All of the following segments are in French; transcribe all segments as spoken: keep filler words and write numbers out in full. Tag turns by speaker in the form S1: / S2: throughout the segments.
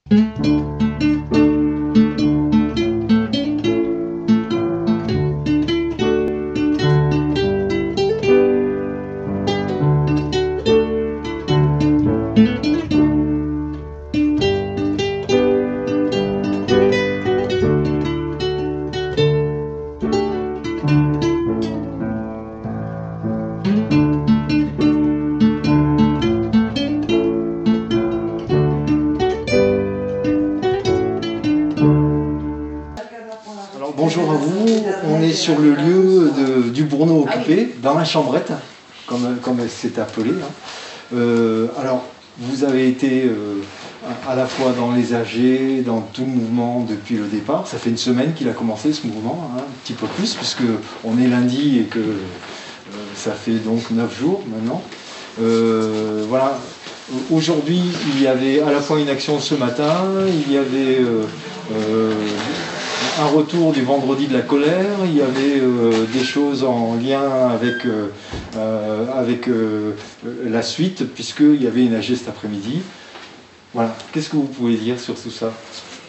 S1: Alors bonjour à vous, on est sur le lieu de, du Bourneau occupé, dans la chambrette, comme, comme elle s'est appelée. Hein. Euh, alors vous avez été euh, à la fois dans les A G, dans tout le mouvement depuis le départ. Ça fait une semaine qu'il a commencé ce mouvement, hein, un petit peu plus, puisque on est lundi et que euh, ça fait donc neuf jours maintenant. Euh, voilà. Aujourd'hui, il y avait à la fois une action ce matin, il y avait euh, euh, un retour du vendredi de la colère, il y avait euh, des choses en lien avec, euh, euh, avec euh, la suite, puisqu'il y avait une A G cet après-midi. Voilà. Qu'est-ce que vous pouvez dire sur tout ça?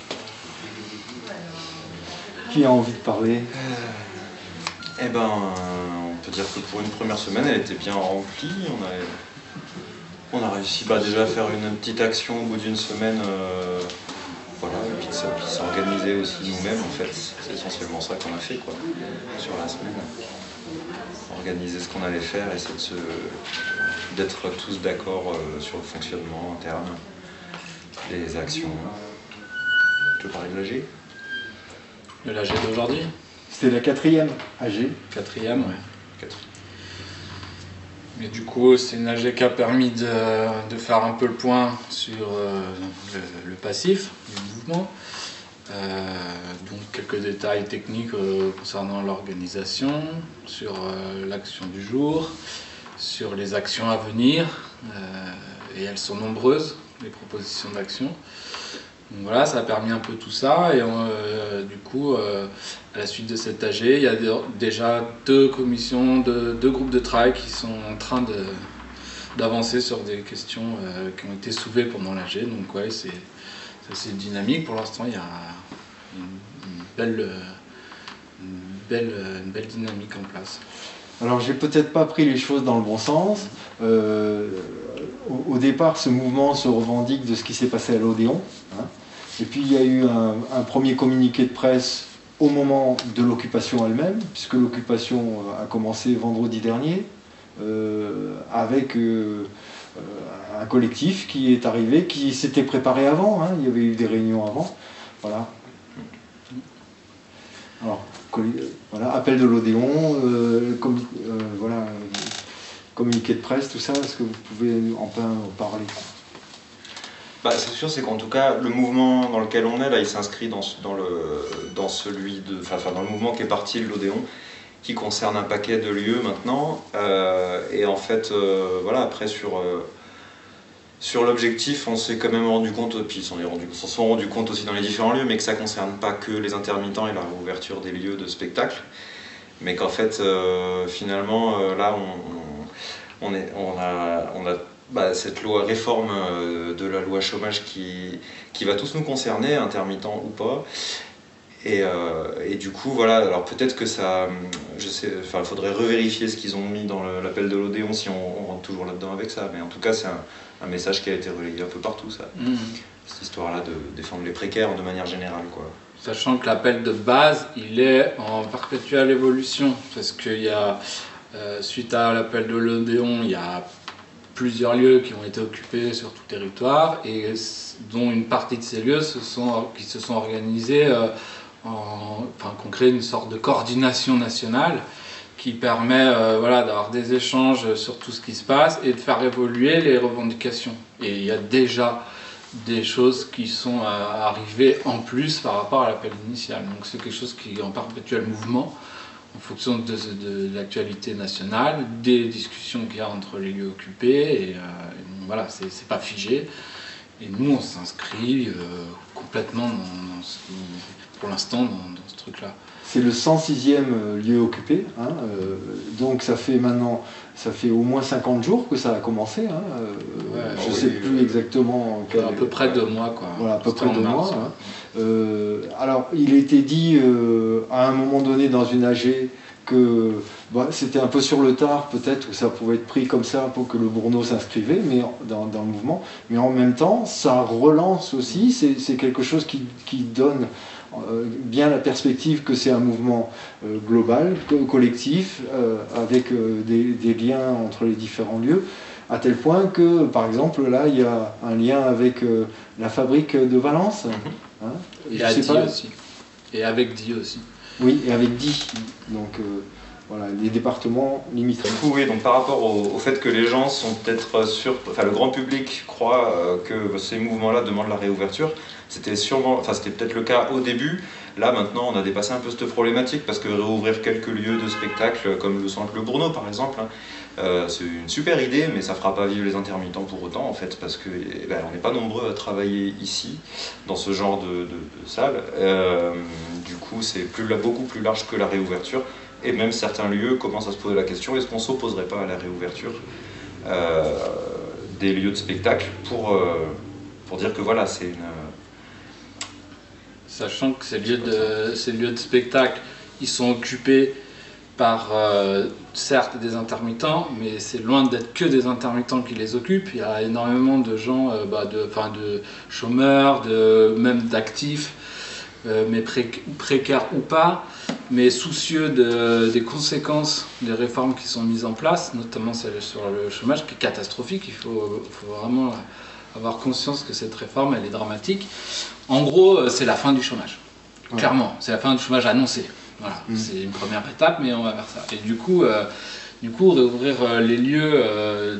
S1: Qui a envie de parler?
S2: Eh ben, on peut dire que pour une première semaine, elle était bien remplie. On a, on a réussi bah, déjà à faire une petite action au bout d'une semaine. Euh, voilà, et puis, puis s'organiser aussi nous-mêmes, en fait. C'est essentiellement ça qu'on a fait, quoi, sur la semaine. Organiser ce qu'on allait faire, essayer de se, d'être tous d'accord euh, sur le fonctionnement interne, les actions. Tu veux parler de l'A G?
S3: De l'A G d'aujourd'hui?
S1: C'était la quatrième A G.
S3: Quatrième, oui.
S2: Quatrième.
S3: Mais du coup, c'est une A G qui a permis de, de faire un peu le point sur euh, le, le passif du mouvement. Euh, donc quelques détails techniques euh, concernant l'organisation, sur euh, l'action du jour, sur les actions à venir, euh, et elles sont nombreuses, les propositions d'action. Donc voilà, ça a permis un peu tout ça, et euh, du coup, euh, à la suite de cette A G, il y a déjà deux commissions, deux, deux groupes de travail qui sont en train de, d'avancer sur des questions euh, qui ont été soulevées pendant l'A G. Donc ouais, c'est assez dynamique. Pour l'instant, il y a une, une, belle, une, belle, une belle dynamique en place.
S1: Alors j'ai peut-être pas pris les choses dans le bon sens. Euh, au, au départ, ce mouvement se revendique de ce qui s'est passé à l'Odéon. Hein. Et puis il y a eu un, un premier communiqué de presse au moment de l'occupation elle-même, puisque l'occupation a commencé vendredi dernier, euh, avec euh, un collectif qui est arrivé, qui s'était préparé avant, hein. Il y avait eu des réunions avant. Voilà. Alors, voilà, appel de l'Odéon, euh, com euh, voilà, euh, communiqué de presse, tout ça, est-ce que vous pouvez en parler?
S2: Bah, c'est sûr, c'est qu'en tout cas, le mouvement dans lequel on est, là, il s'inscrit dans, dans, le, dans celui de, enfin, dans le mouvement qui est parti de l'Odéon, qui concerne un paquet de lieux maintenant. Euh, et en fait, euh, voilà, après, sur, euh, sur l'objectif, on s'est quand même rendu compte, puis ils s'en sont, sont rendus compte aussi dans les différents lieux, mais que ça ne concerne pas que les intermittents et la réouverture des lieux de spectacle. Mais qu'en fait, euh, finalement, euh, là, on, on, est, on a... On a Bah, cette loi réforme euh, de la loi chômage qui, qui va tous nous concerner, intermittents ou pas. Et, euh, et du coup, voilà, alors peut-être que ça, je sais, enfin, il faudrait revérifier ce qu'ils ont mis dans l'appel de l'Odéon si on, on rentre toujours là-dedans avec ça. Mais en tout cas, c'est un, un message qui a été relayé un peu partout, ça. Mmh. Cette histoire-là de défendre les précaires de manière générale, quoi.
S3: Sachant que l'appel de base, il est en perpétuelle évolution, parce qu'il y a, euh, suite à l'appel de l'Odéon, il y a plusieurs lieux qui ont été occupés sur tout le territoire et dont une partie de ces lieux se sont, qui se sont organisés, euh, en, enfin, qu'on crée une sorte de coordination nationale qui permet euh, voilà, d'avoir des échanges sur tout ce qui se passe et de faire évoluer les revendications. Et il y a déjà des choses qui sont euh, arrivées en plus par rapport à l'appel initial. Donc c'est quelque chose qui est en perpétuel mouvement en fonction de, de, de l'actualité nationale, des discussions qu'il y a entre les lieux occupés, et, euh, et bon, voilà, c'est pas figé. Et nous, on s'inscrit euh, complètement, dans, dans ce, pour l'instant, dans, dans ce truc-là.
S1: C'est le cent sixième lieu occupé, hein, euh, donc ça fait maintenant, ça fait au moins cinquante jours que ça a commencé. Hein, euh,
S3: ouais,
S1: je ne
S2: oui,
S1: sais
S2: oui,
S1: plus
S2: oui.
S1: exactement. Quel...
S3: À peu près deux mois, quoi.
S1: Voilà, à peu près deux
S3: mars,
S1: mois. Hein. Euh, alors, il était dit euh, à un moment donné dans une A G que bah, c'était un peu sur le tard, peut-être, que ça pouvait être pris comme ça pour que le Bourneau s'inscrivait mais dans, dans le mouvement. Mais en même temps, ça relance aussi, c'est quelque chose qui, qui donne euh, bien la perspective que c'est un mouvement euh, global, co collectif, euh, avec euh, des, des liens entre les différents lieux, à tel point que, par exemple, là, il y a un lien avec euh, la fabrique de Valence.
S2: Mm-hmm.
S1: Hein,
S3: et
S1: je
S3: à
S1: sais
S3: Die
S1: pas.
S3: aussi. Et avec Die aussi.
S1: Oui, et avec Die. Donc, euh, voilà, les départements limitrophes.
S2: Oui, donc par rapport au, au fait que les gens sont peut-être sur, enfin le grand public croit euh, que ces mouvements-là demandent la réouverture, c'était sûrement, enfin c'était peut-être le cas au début. Là maintenant, on a dépassé un peu cette problématique parce que réouvrir quelques lieux de spectacle comme le centre Le Bourneau par exemple, hein, euh, c'est une super idée, mais ça fera pas vivre les intermittents pour autant en fait, parce que eh ben, on n'est pas nombreux à travailler ici dans ce genre de, de, de salle. Euh, du coup, c'est plus, beaucoup plus large que la réouverture. Et même certains lieux commencent à se poser la question, est-ce qu'on ne s'opposerait pas à la réouverture euh, des lieux de spectacle pour, euh, pour dire que voilà, c'est une...
S3: Sachant que ces lieux de, ces lieux de spectacle, ils sont occupés par, euh, certes, des intermittents, mais c'est loin d'être que des intermittents qui les occupent. Il y a énormément de gens, euh, bah, de, enfin, de chômeurs, de, même d'actifs, euh, mais pré précaires ou pas, mais soucieux de, des conséquences des réformes qui sont mises en place, notamment celle sur le chômage, qui est catastrophique. Il faut, faut vraiment avoir conscience que cette réforme, elle est dramatique. En gros, c'est la fin du chômage. Ouais. Clairement, c'est la fin du chômage annoncé. Voilà, mmh. C'est une première étape, mais on va vers ça. Et du coup, euh, du coup réouvrir euh, les lieux euh,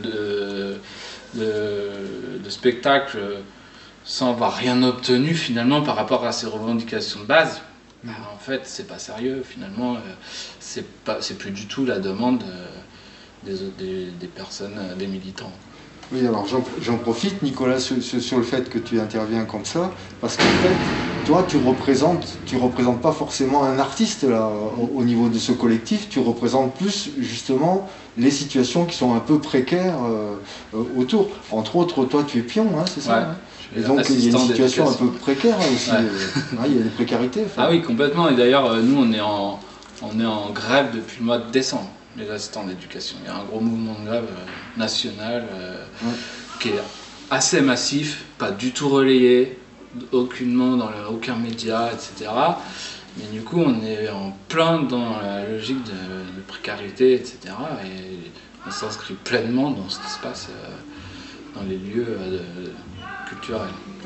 S3: de, de, de spectacle euh, sans avoir rien obtenu finalement par rapport à ces revendications de base, mmh. bah, en fait, c'est pas sérieux. Finalement, euh, c'est pas, c'est plus du tout la demande euh, des, des, des personnes, euh, des militants.
S1: Oui, alors j'en profite, Nicolas, sur, sur le fait que tu interviens comme ça, parce qu'en fait, toi, tu représentes, tu représentes pas forcément un artiste là, au, au niveau de ce collectif, tu représentes plus justement les situations qui sont un peu précaires euh, autour. Entre autres, toi, tu es pion, hein, c'est ça,
S3: ouais,
S1: hein. Et donc il y a une situation un peu précaire aussi,
S3: ouais.
S1: euh, hein, il y a des précarités.
S3: Ah oui, complètement, et d'ailleurs, nous, on est, en, on est en grève depuis le mois de décembre. Les assistants d'éducation. Il y a un gros mouvement de grève euh, national euh, ouais. qui est assez massif, pas du tout relayé, aucunement dans le, aucun média, et cetera. Mais du coup, on est en plein dans la logique de, de précarité, et cetera. Et on s'inscrit pleinement dans ce qui se passe euh, dans les lieux euh, de, culturels.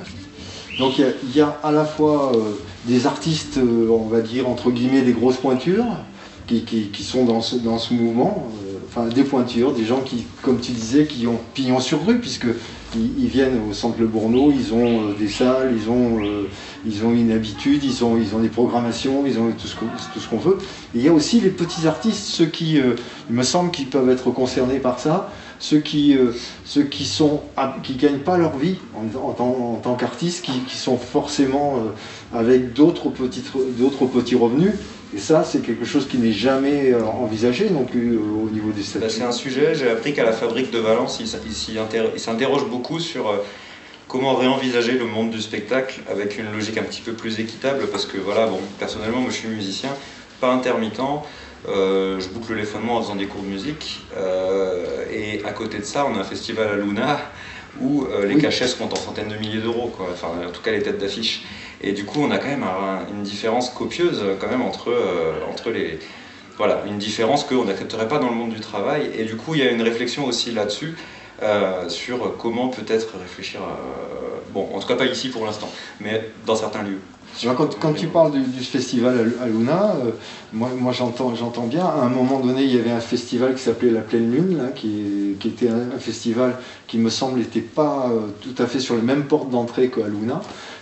S1: Donc il y, y a à la fois euh, des artistes, euh, on va dire, entre guillemets, des grosses pointures, Qui, qui, qui sont dans ce, dans ce mouvement, euh, enfin des pointures, des gens qui, comme tu disais, qui ont pignon sur rue, puisque ils, ils viennent au centre Le Bourneau, ils ont euh, des salles, ils ont, euh, ils ont une habitude, ils ont, ils ont des programmations, ils ont tout ce qu'on tout ce qu'on veut. Et il y a aussi les petits artistes, ceux qui, euh, il me semble, qu'ils peuvent être concernés par ça, ceux qui, euh, ceux qui sont, qui gagnent pas leur vie en, en, en, en tant qu'artistes, qui, qui sont forcément euh, avec d'autres petits, d'autres petits revenus. Et ça, c'est quelque chose qui n'est jamais euh, envisagé non plus euh, au niveau des statuts.
S2: Bah, c'est un sujet, j'ai appris qu'à la fabrique de Valence, ils s'interrogent beaucoup sur euh, comment réenvisager le monde du spectacle avec une logique un petit peu plus équitable, parce que voilà, bon, personnellement, moi je suis musicien, pas intermittent, euh, je boucle les phonements en faisant des cours de musique, euh, et à côté de ça, on a un festival à Luna, où euh, les oui. cachets se comptent en centaines de milliers d'euros, quoi. Enfin, en tout cas les têtes d'affiche. Et du coup, on a quand même un, une différence copieuse quand même entre, euh, entre les... Voilà, une différence qu'on n'accepterait pas dans le monde du travail. Et du coup, il y a une réflexion aussi là-dessus, euh, sur comment peut-être réfléchir à... Bon, en tout cas pas ici pour l'instant, mais dans certains lieux.
S1: Alors, quand, quand tu parles du, du festival à Luna, euh, moi, moi j'entends j'entends bien, à un moment donné, il y avait un festival qui s'appelait La Pleine Lune, là, qui, qui était un, un festival qui me semble n'était pas euh, tout à fait sur les mêmes portes d'entrée qu'à Luna.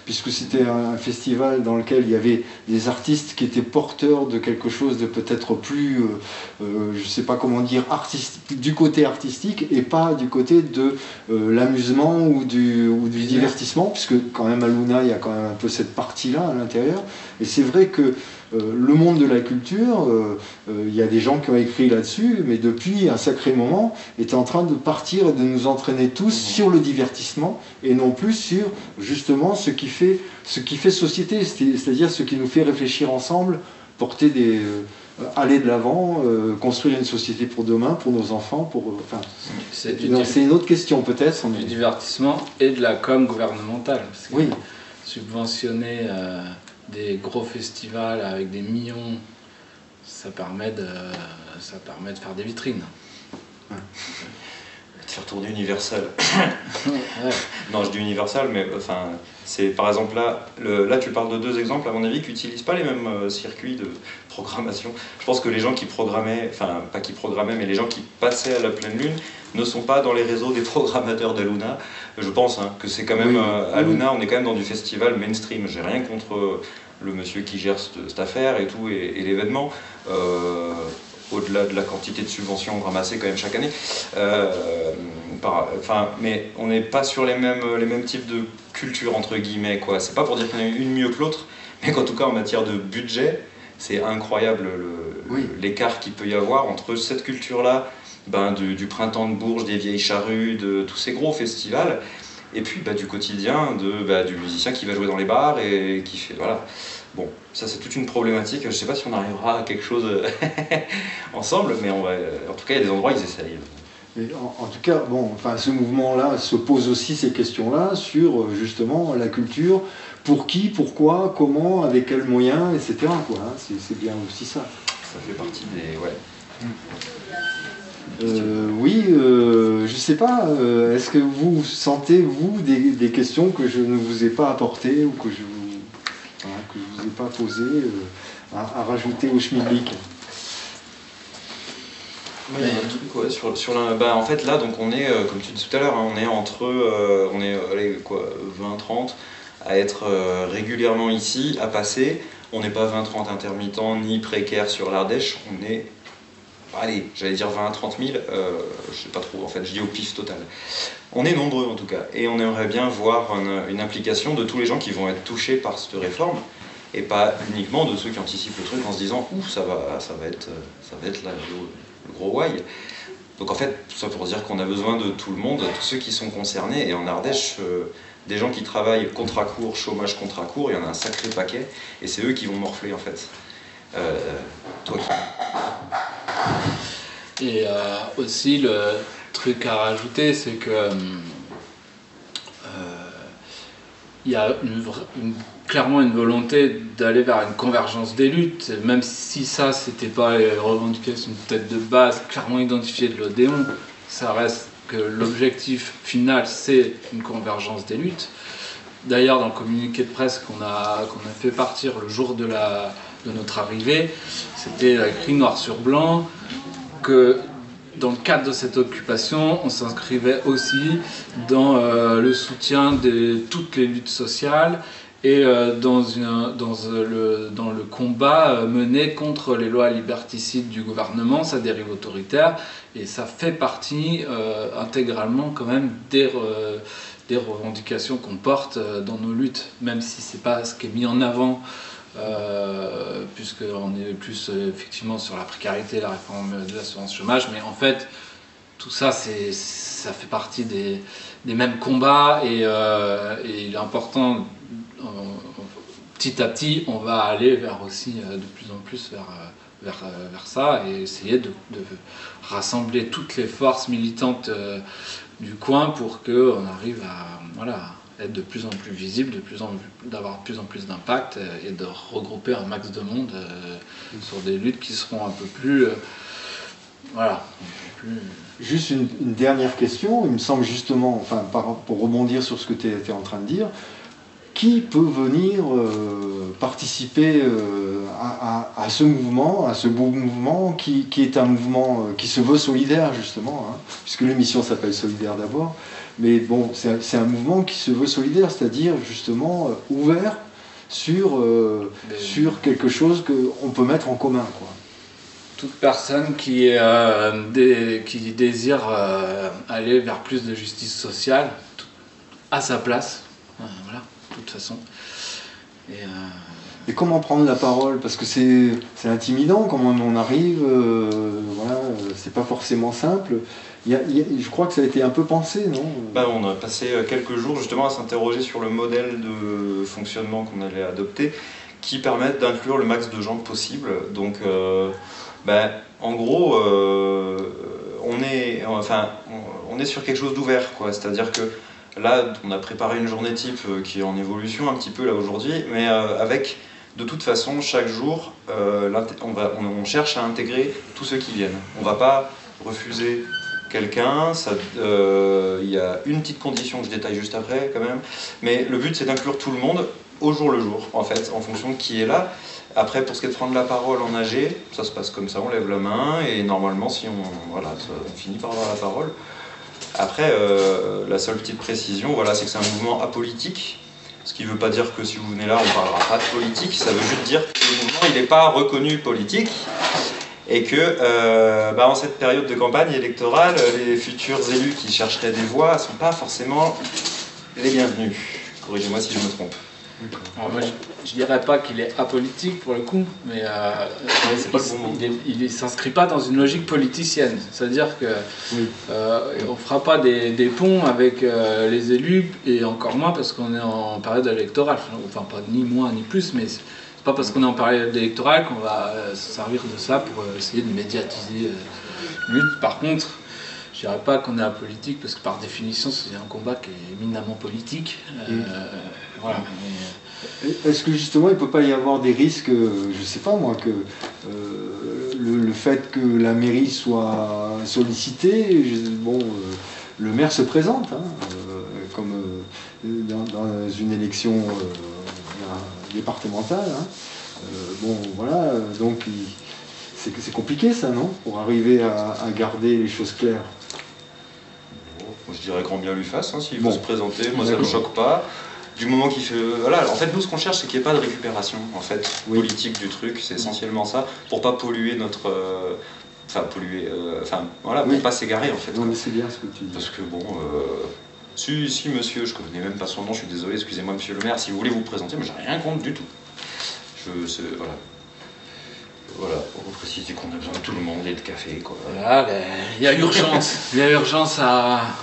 S1: puisque c'était un festival dans lequel il y avait des artistes qui étaient porteurs de quelque chose de peut-être plus, euh, euh, je ne sais pas comment dire, artistique, du côté artistique et pas du côté de euh, l'amusement ou du, ou du divertissement, puisque quand même à Luna il y a quand même un peu cette partie-là à l'intérieur. Et c'est vrai que Euh, le monde de la culture, euh, euh, il y a des gens qui ont écrit là-dessus, mais depuis un sacré moment, est en train de partir et de nous entraîner tous sur le divertissement et non plus sur justement ce qui fait, ce qui fait société, c'est-à-dire ce qui nous fait réfléchir ensemble, porter des, euh, aller de l'avant, euh, construire une société pour demain, pour nos enfants, pour, euh, enfin, c'est une autre question peut-être.
S3: Du divertissement et de la com gouvernementale. Parce que
S1: oui.
S3: Subventionner euh, des gros festivals avec des millions, ça permet de, ça permet de faire des vitrines.
S2: Ouais. De faire tourner Universal.
S3: Ouais.
S2: Non, je dis Universal, mais enfin, c'est par exemple là, le, là tu parles de deux exemples, à mon avis, qui n'utilisent pas les mêmes euh, circuits de programmation. Je pense que les gens qui programmaient, enfin pas qui programmaient, mais les gens qui passaient à la pleine lune ne sont pas dans les réseaux des programmateurs d'Aluna. Je pense hein, que c'est quand même,
S1: oui.
S2: euh, Aluna, on est quand même dans du festival mainstream. J'ai rien contre euh, le monsieur qui gère cette, cette affaire et tout, et, et l'événement. Euh, au-delà de la quantité de subventions ramassées quand même chaque année. Euh, par, enfin, mais on n'est pas sur les mêmes, les mêmes types de culture, entre guillemets, quoi. C'est pas pour dire qu'il y en a une mieux que l'autre, mais qu'en tout cas, en matière de budget, c'est incroyable l'écart le, oui. qu'il peut y avoir entre cette culture-là, ben, du, du printemps de Bourges, des vieilles charrues, de tous ces gros festivals, et puis bah, du quotidien de, bah, du musicien qui va jouer dans les bars et qui fait... Voilà. Bon, ça c'est toute une problématique, je ne sais pas si on arrivera à quelque chose ensemble, mais on va, en tout cas il y a des endroits où ils essayent.
S1: Mais en, en tout cas, bon, enfin, ce mouvement-là se pose aussi ces questions-là sur justement la culture, pour qui, pourquoi, comment, avec quels moyens, et cetera. Hein, c'est bien aussi ça.
S2: Ça fait partie des... Ouais.
S1: Euh, oui, euh, je ne sais pas, euh, est-ce que vous sentez, vous, des, des questions que je ne vous ai pas apportées ou que je vous... Voilà, que je ne vous ai pas posé euh, à, à rajouter au schmilblick.
S2: Ouais, un truc, ouais, sur, sur la, bah, en fait là donc on est euh, comme tu dis tout à l'heure hein, on est entre euh, on est allez, quoi vingt trente à être euh, régulièrement ici à passer. On n'est pas vingt trente intermittents ni précaires sur l'Ardèche, on est allez j'allais dire vingt à trente mille, euh, je sais pas trop en fait, je dis au pif total. On est nombreux en tout cas, et on aimerait bien voir une, une implication de tous les gens qui vont être touchés par cette réforme, et pas uniquement de ceux qui anticipent le truc en se disant « Ouh, ça va, ça va être, ça va être là, le, le gros why ». Donc en fait, ça pour dire qu'on a besoin de tout le monde, tous ceux qui sont concernés, et en Ardèche, euh, des gens qui travaillent contrat court, chômage contrat court, il y en a un sacré paquet, et c'est eux qui vont morfler en fait. Euh, toi qui...
S3: Et euh, aussi le truc à rajouter, c'est que euh, il y a une, une, clairement une volonté d'aller vers une convergence des luttes, même si ça c'était pas les revendications peut-être de base clairement identifiées de l'Odéon, ça reste que l'objectif final c'est une convergence des luttes. D'ailleurs dans le communiqué de presse qu'on a, qu'on a fait partir le jour de, la, de notre arrivée, c'était écrit noir sur blanc que dans le cadre de cette occupation, on s'inscrivait aussi dans euh, le soutien de toutes les luttes sociales et euh, dans, une, dans, le, dans le combat euh, mené contre les lois liberticides du gouvernement, sa dérive autoritaire, et ça fait partie euh, intégralement quand même des, euh, des revendications qu'on porte euh, dans nos luttes, même si c'est pas ce qui est mis en avant. Euh, puisqu'on est plus euh, effectivement sur la précarité, la réforme de l'assurance chômage, mais en fait tout ça c'est, ça fait partie des, des mêmes combats et, euh, et il est important euh, petit à petit on va aller vers aussi euh, de plus en plus vers, vers, vers ça et essayer de, de rassembler toutes les forces militantes euh, du coin pour qu'on arrive à voilà, être de plus en plus visible, de plus en d'avoir de plus en plus d'impact et de regrouper un max de monde euh, sur des luttes qui seront un peu plus... Euh, voilà. Plus...
S1: Juste une, une dernière question, il me semble justement, enfin, par, pour rebondir sur ce que tu étais en train de dire, qui peut venir euh, participer euh, à, à, à ce mouvement, à ce beau mouvement, qui, qui est un mouvement euh, qui se veut solidaire justement, hein, puisque l'émission s'appelle Solidaire d'abord. Mais bon, c'est un mouvement qui se veut solidaire, c'est-à-dire justement euh, ouvert sur, euh, sur quelque chose qu'on peut mettre en commun, quoi.
S3: Toute personne qui, euh, dé, qui désire euh, aller vers plus de justice sociale à sa place, euh, voilà, de toute façon. Et, euh...
S1: Et comment prendre la parole? Parce que c'est intimidant, comment on arrive, euh, voilà, c'est pas forcément simple. Il y a, il y a, je crois que ça a été un peu pensé, non?
S2: Bah, on a passé quelques jours justement à s'interroger sur le modèle de fonctionnement qu'on allait adopter qui permette d'inclure le max de gens possible. Donc, euh, bah, en gros, euh, on, est, enfin, on, on est sur quelque chose d'ouvert, quoi. C'est-à-dire que là, on a préparé une journée type qui est en évolution un petit peu là aujourd'hui, mais euh, avec, de toute façon, chaque jour, euh, on, va, on, on cherche à intégrer tous ceux qui viennent. On ne va pas refuser quelqu'un, il euh, y a une petite condition que je détaille juste après quand même, mais le but c'est d'inclure tout le monde au jour le jour, en fait, en fonction de qui est là. Après, pour ce qui est de prendre la parole en A G, ça se passe comme ça, on lève la main, et normalement, si on, voilà, on finit par avoir la parole. Après, euh, la seule petite précision, voilà, c'est que c'est un mouvement apolitique, ce qui ne veut pas dire que si vous venez là, on ne parlera pas de politique, ça veut juste dire que le mouvement, il n'est pas reconnu politique, et que euh, bah, en cette période de campagne électorale, les futurs élus qui chercheraient des voix ne sont pas forcément les bienvenus. Corrigez-moi si je me trompe.
S3: Alors moi, je, je dirais pas qu'il est apolitique pour le coup, mais euh,
S2: ouais, c'est pas le bon mot.
S3: Il ne s'inscrit pas dans une logique politicienne. C'est-à-dire que oui. euh, on fera pas des, des ponts avec euh, les élus, et encore moins parce qu'on est en période électorale. Enfin, pas ni moins ni plus, mais c'est pas parce qu'on est en période électorale qu'on va euh, se servir de ça pour euh, essayer de médiatiser euh, lutte. Par contre, je dirais pas qu'on est apolitique parce que par définition c'est un combat qui est éminemment politique. Euh,
S1: mmh.
S3: Voilà.
S1: Est-ce que justement il ne peut pas y avoir des risques, je ne sais pas moi, que euh, le, le fait que la mairie soit sollicitée, je, bon, euh, le maire se présente, hein, euh, comme euh, dans, dans une élection euh, départementale. Hein. Euh, bon, voilà, donc c'est compliqué ça, non? Pour arriver à, à garder les choses claires.
S2: Moi, je dirais grand bien lui fasse, hein, s'il
S1: bon.
S2: veut se présenter, moi ça ne me choque pas. Du moment qu'il fait... Voilà, en fait, nous, ce qu'on cherche, c'est qu'il n'y ait pas de récupération, en fait, oui. politique du truc, c'est essentiellement ça, pour pas polluer notre... Euh... Enfin, polluer... Euh... Enfin, voilà, pour oui. pas s'égarer, en fait.
S1: Non, mais c'est bien ce que tu dis.
S2: Parce que, bon... Euh... Si, si, monsieur, je connais même pas son nom, je suis désolé, excusez-moi, monsieur le maire, si vous voulez vous présenter, mais j'ai rien contre du tout. Je... sais... Voilà. Voilà, pour préciser qu'on a besoin de tout le monde et de café, quoi.
S3: Voilà, il y a urgence. Il y a urgence à... à...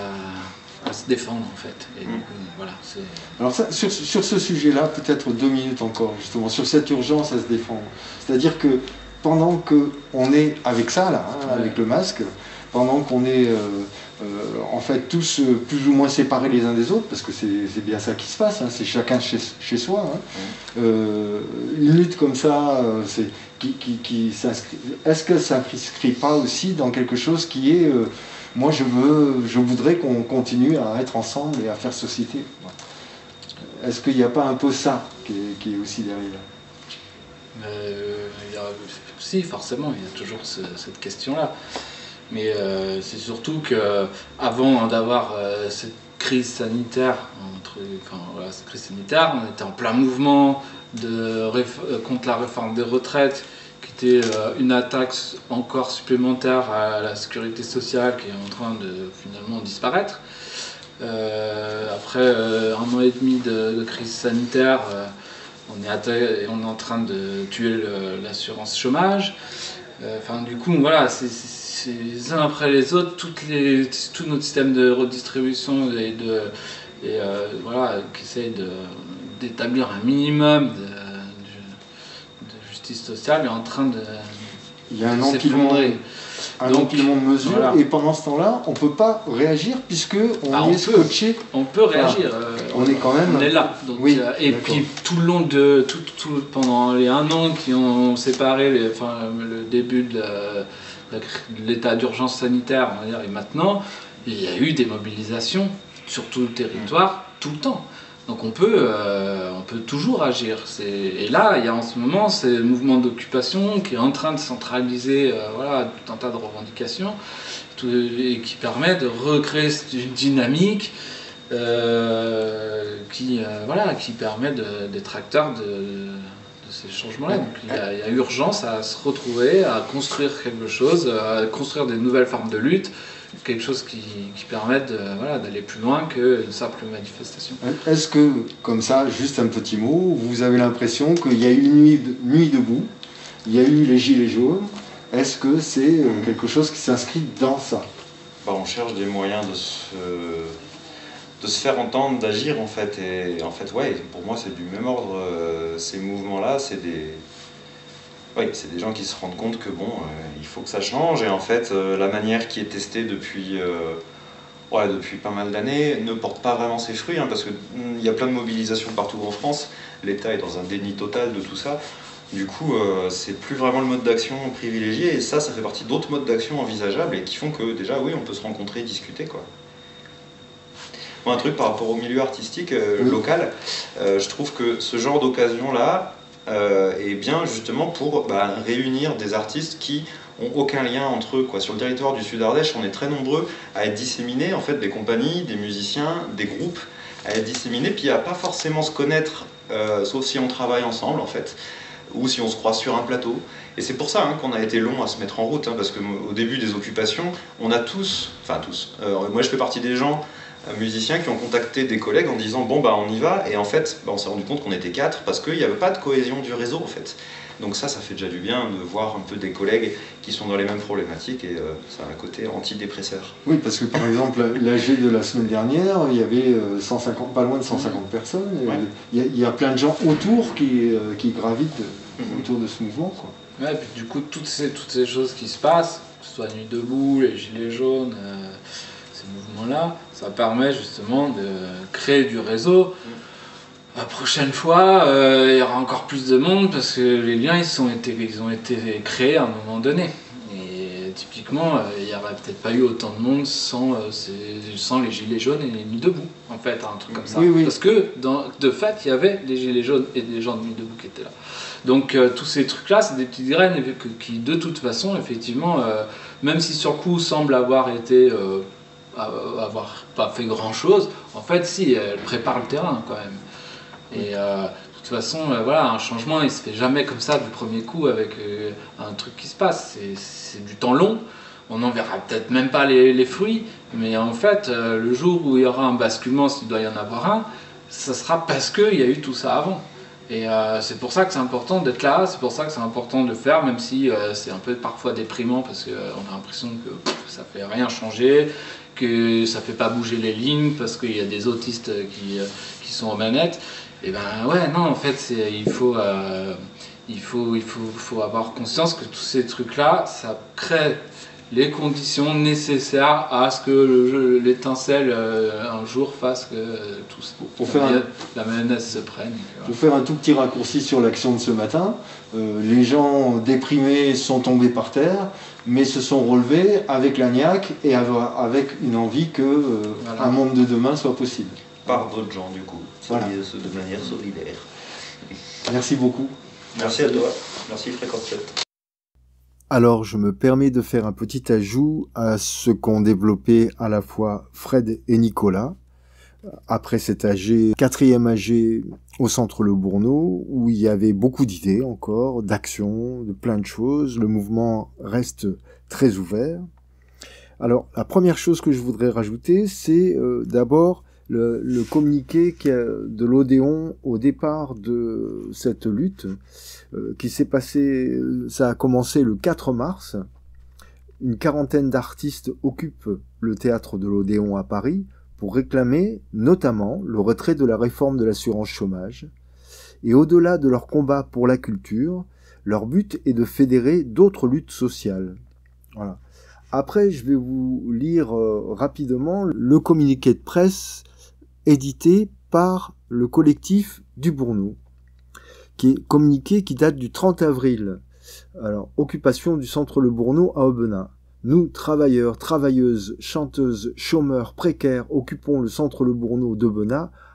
S3: à se défendre en fait. Et mmh. voilà,
S1: Alors ça, sur, sur ce sujet-là, peut-être deux minutes encore, justement, sur cette urgence à se défendre. C'est-à-dire que pendant qu'on est avec ça, là, hein, ouais. avec le masque, pendant qu'on est euh, euh, en fait tous euh, plus ou moins séparés les uns des autres, parce que c'est bien ça qui se passe, hein, c'est chacun chez, chez soi, hein, mmh. euh, une lutte comme ça, euh, c'est qui, qui, qui s'inscrit. Est-ce que ça ne s'inscrit pas aussi dans quelque chose qui est... Euh, moi, je, veux, je voudrais qu'on continue à être ensemble et à faire société. Est-ce qu'il n'y a pas un peu ça qui est, qui est aussi derrière?
S3: euh, il y a, Si, forcément, il y a toujours ce, cette question-là. Mais euh, c'est surtout qu'avant d'avoir euh, cette crise sanitaire, entre, enfin, voilà, cette crise sanitaire, on était en plein mouvement de, contre la réforme des retraites, qui était une attaque encore supplémentaire à la sécurité sociale qui est en train de finalement disparaître. Euh, après euh, un an et demi de, de crise sanitaire, euh, on, est on est en train de tuer l'assurance chômage. Enfin, euh, du coup, voilà, c'est les uns après les autres, toutes les, tout notre système de redistribution et de, et, euh, voilà, qui essaye d'établir un minimum de, sociale est en train de
S1: il y a un empilement un empilement de mesures voilà. Et pendant ce temps-là on peut pas réagir puisque on
S3: bah,
S1: est
S3: on
S1: scotché
S3: peut, on peut réagir enfin, euh,
S1: on est quand même
S3: on est là donc,
S1: oui,
S3: euh, et puis tout le long de tout, tout pendant les un an qui ont séparé les, enfin, le début de l'état d'urgence sanitaire on va dire, et maintenant il y a eu des mobilisations sur tout le territoire tout le temps. Donc on peut, euh, on peut toujours agir. Et là, il y a en ce moment ce mouvement d'occupation qui est en train de centraliser euh, voilà, tout un tas de revendications tout, et qui permet de recréer une dynamique euh, qui, euh, voilà, qui permet d'être acteur de, de ces changements-là. Donc il y, a, il y a urgence à se retrouver, à construire quelque chose, à construire des nouvelles formes de lutte, quelque chose qui, qui permette de, voilà, d'aller plus loin qu'une simple manifestation.
S1: Est-ce que, comme ça, juste un petit mot, vous avez l'impression qu'il y a eu une nuit, de, nuit debout, il y a eu les gilets jaunes, est-ce que c'est quelque chose qui s'inscrit dans ça?
S2: Bah, on cherche des moyens de se, de se faire entendre, d'agir en fait, et en fait, ouais, pour moi c'est du même ordre, euh, ces mouvements-là, c'est des... Oui, c'est des gens qui se rendent compte que bon, euh, il faut que ça change, et en fait, euh, la manière qui est testée depuis, euh, ouais, depuis pas mal d'années ne porte pas vraiment ses fruits, hein, parce qu'il mm, y a plein de mobilisations partout en France, l'État est dans un déni total de tout ça, du coup, euh, c'est plus vraiment le mode d'action privilégié, et ça, ça fait partie d'autres modes d'action envisageables, et qui font que déjà, oui, on peut se rencontrer et discuter, quoi. Bon, un truc par rapport au milieu artistique euh,
S1: oui.
S2: local, euh, je trouve que ce genre d'occasion-là, Euh, et bien justement pour bah, réunir des artistes qui ont aucun lien entre eux, quoi. Sur le territoire du Sud-Ardèche, on est très nombreux à être disséminés, en fait, des compagnies, des musiciens, des groupes, à être disséminés, puis à pas forcément se connaître, euh, sauf si on travaille ensemble, en fait, ou si on se croise sur un plateau. Et c'est pour ça hein, qu'on a été long à se mettre en route, hein, parce qu'au début des occupations, on a tous, enfin tous, euh, moi je fais partie des gens musiciens qui ont contacté des collègues en disant bon bah on y va, et en fait bah, on s'est rendu compte qu'on était quatre parce qu'il n'y avait pas de cohésion du réseau en fait. Donc ça, ça fait déjà du bien de voir un peu des collègues qui sont dans les mêmes problématiques, et euh, ça a un côté antidépresseur.
S1: Oui, parce que par exemple, l'A G de la semaine dernière, il y avait cent cinquante, pas loin de cent cinquante personnes,
S2: Ouais.
S1: il, y a, il y a plein de gens autour qui, euh, qui gravitent mmh. autour de ce mouvement, quoi.
S3: Ouais, et puis du coup, toutes ces, toutes ces choses qui se passent, que ce soit Nuit debout, les Gilets jaunes, euh, ces mouvements-là, ça permet justement de créer du réseau. La prochaine fois, euh, il y aura encore plus de monde parce que les liens ils, sont été, ils ont été créés à un moment donné. Et typiquement, euh, il n'y aurait peut-être pas eu autant de monde sans, euh, ces, sans les Gilets jaunes et les Nuits debout, en fait, un truc comme ça.
S1: Oui, oui.
S3: Parce que, dans, de fait, il y avait les Gilets jaunes et des gens de Nuit debout qui étaient là. Donc euh, tous ces trucs-là, c'est des petites graines qui, de toute façon, effectivement, euh, même si sur le coup semblent avoir été... Euh, avoir pas fait grand chose, en fait si, elle prépare le terrain quand même. Et euh, de toute façon, euh, voilà, un changement il se fait jamais comme ça du premier coup avec euh, un truc qui se passe, c'est du temps long, on n'en verra peut-être même pas les, les fruits, mais en fait euh, le jour où il y aura un basculement, s'il doit y en avoir un, ça sera parce qu'il y a eu tout ça avant. Et euh, c'est pour ça que c'est important d'être là, c'est pour ça que c'est important de le faire, même si euh, c'est un peu parfois déprimant parce qu'on euh, a l'impression que pff, ça fait rien changer, que ça fait pas bouger les lignes parce qu'il y a des autistes qui, euh, qui sont aux manettes. Et ben ouais, non, en fait, il, faut, euh, il, faut, il faut, faut avoir conscience que tous ces trucs-là, ça crée les conditions nécessaires à ce que l'étincelle euh, un jour fasse que euh, tout
S1: pour faire un,
S3: la menace se prenne.
S1: Pour faire un tout petit raccourci sur l'action de ce matin, euh, les gens déprimés sont tombés par terre, mais se sont relevés avec la niaque et avec une envie que euh, voilà. un monde de demain soit possible.
S2: Par d'autres gens du coup,
S1: voilà.
S2: de manière solidaire.
S1: Merci beaucoup.
S2: Merci, Merci à toi. Merci Fréquence sept.
S1: Alors, je me permets de faire un petit ajout à ce qu'ont développé à la fois Fred et Nicolas. Après cet A G, quatrième A G au centre Le Bourneau, où il y avait beaucoup d'idées encore, d'actions, de plein de choses. Le mouvement reste très ouvert. Alors, la première chose que je voudrais rajouter, c'est euh, d'abord le, le communiqué de l'Odéon au départ de cette lutte, euh, qui s'est passé, ça a commencé le quatre mars. Une quarantaine d'artistes occupent le théâtre de l'Odéon à Paris pour réclamer notamment le retrait de la réforme de l'assurance chômage. Et au-delà de leur combat pour la culture, leur but est de fédérer d'autres luttes sociales. Voilà. Après, je vais vous lire euh, rapidement le communiqué de presse édité par le collectif du Bourneau, qui est communiqué qui date du trente avril. Alors, occupation du centre Le Bourneau à Aubenas. Nous, travailleurs, travailleuses, chanteuses, chômeurs, précaires, occupons le centre Le Bourneau d'Aubenas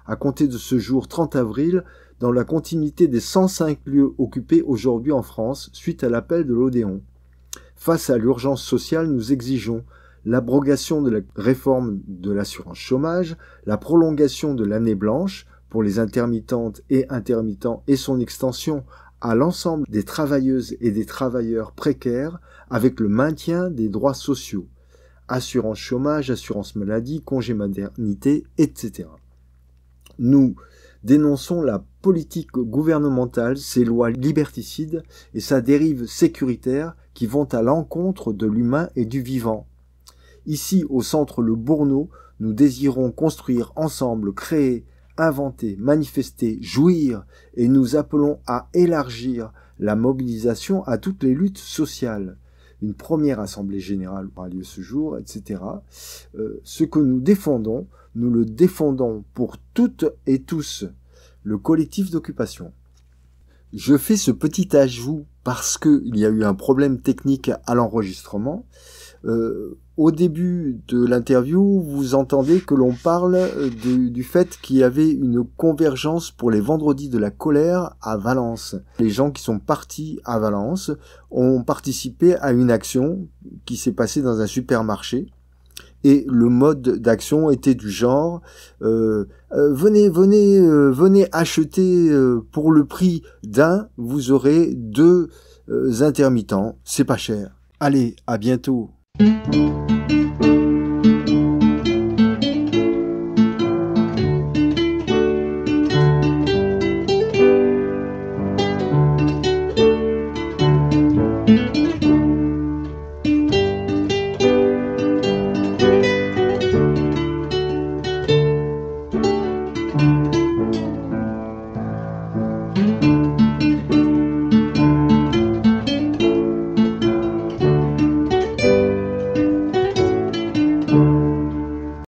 S1: à compter de ce jour trente avril, dans la continuité des cent cinq lieux occupés aujourd'hui en France suite à l'appel de l'Odéon. Face à l'urgence sociale, nous exigeons l'abrogation de la réforme de l'assurance chômage, la prolongation de l'année blanche pour les intermittentes et intermittents et son extension à l'ensemble des travailleuses et des travailleurs précaires avec le maintien des droits sociaux, assurance chômage, assurance maladie, congé maternité, et cetera. Nous dénonçons la politique gouvernementale, ses lois liberticides et sa dérive sécuritaire qui vont à l'encontre de l'humain et du vivant. Ici, au centre Le Bourneau, nous désirons construire ensemble, créer, inventer, manifester, jouir, et nous appelons à élargir la mobilisation à toutes les luttes sociales. Une première assemblée générale aura lieu ce jour, et cetera. Euh, ce que nous défendons, nous le défendons pour toutes et tous, le collectif d'occupation. Je fais ce petit ajout parce qu'il y a eu un problème technique à l'enregistrement. Euh, au début de l'interview, vous entendez que l'on parle du, du fait qu'il y avait une convergence pour les vendredis de la colère à Valence. Les gens qui sont partis à Valence ont participé à une action qui s'est passée dans un supermarché. Et le mode d'action était du genre euh, euh, venez, venez, euh, venez acheter euh, pour le prix d'un, vous aurez deux euh, intermittents, c'est pas cher. Allez, à bientôt. Thank you.